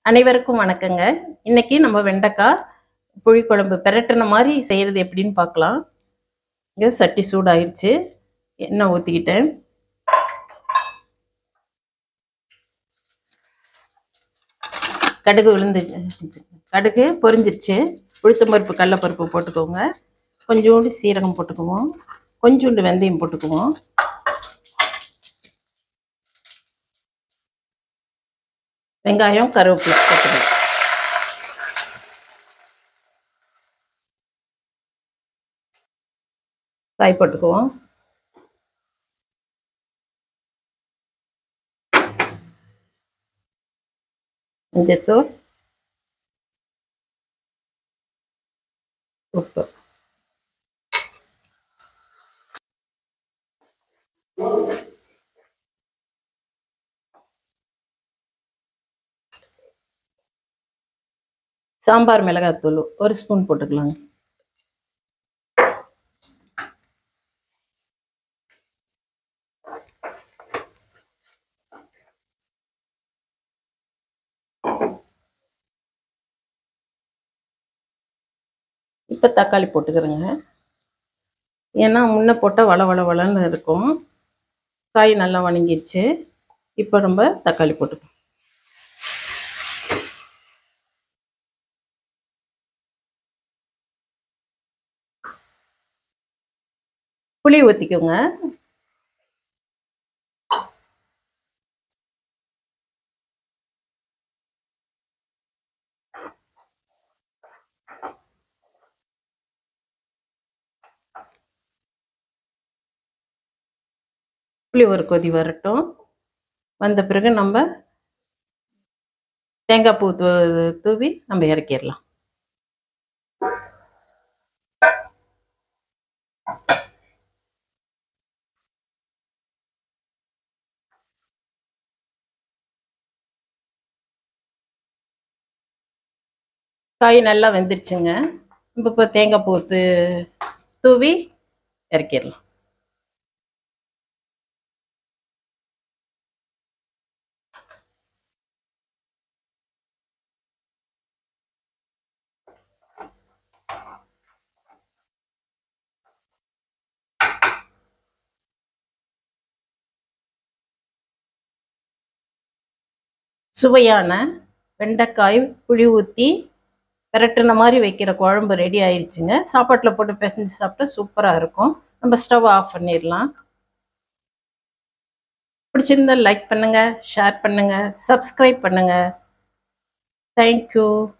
அனைவருக்கும் வணக்கங்க. இன்னைக்கு நம்ம வெண்டைக்காய் புளிக்குழம்பு பெரட்டுன மாதிரி செய்கிறது எப்படின்னு பார்க்கலாம். இங்கே சட்டி சூடாயிருச்சு, எண்ணெய் ஊற்றிக்கிட்டேன். கடுகு பொரிஞ்சிருச்சு. உளுத்தம்பருப்பு கடலைப்பருப்பு போட்டுக்கோங்க. கொஞ்சோண்டு சீரகம் போட்டுக்குவோம், கொஞ்சோண்டு வெந்தயம் போட்டுக்குவோம். வெங்காயம் கருவேப்பிலை போட்டுக்கோங்க. காய் போட்டுக்குவோம். மஞ்சத்தூள், உப்பு, சாம்பார் மிளகாத்தூள் 1 ஸ்பூன் போட்டுக்கலாங்க. இப்போ தக்காளி போட்டுக்கிறேங்க. ஏன்னா முன்ன போட்டால் வளன்னு இருக்கும். காய் நல்லா வணங்கிடுச்சு. இப்போ நம்ம தக்காளி போட்டுக்கோம். புளி ஊற்றிக்கோங்க. புளி ஒரு கொதி வரட்டும். வந்த பிறகு நம்ம தேங்காய் பூ தூவி நம்ம இறக்கிடலாம். காய் நல்லா வெந்துருச்சுங்க. இப்போ தேங்காய் பூ தூவி இறக்கிடலாம். சுவையான வெண்டைக்காய் புளி ஊற்றி பெரட்டுன மாதிரி வைக்கிற குழம்பு ரெடி ஆயிடுச்சுங்க. சாப்பாட்டில் போட்டு பிசைஞ்சு சாப்பிட்டா சூப்பராக இருக்கும். நம்ம ஸ்டவ் ஆஃப் பண்ணிடலாம். பிடிச்சிருந்தா லைக் பண்ணுங்கள், ஷேர் பண்ணுங்கள், சப்ஸ்கிரைப் பண்ணுங்கள். தேங்க்யூ.